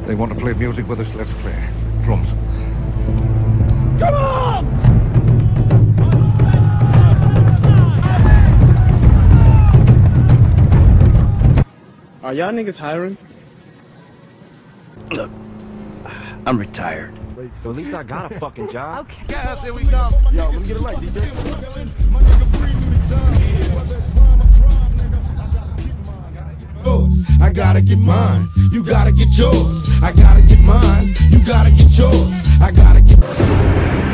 They want to play music with us, let's play. Drums. Drums! Are y'all niggas hiring? Look, I'm retired. So at least I got a fucking job. Okay. Guys, here we come. Yo, let me get a light, DJ. I gotta get mine, you gotta get yours. I gotta get mine, you gotta get yours. I gotta get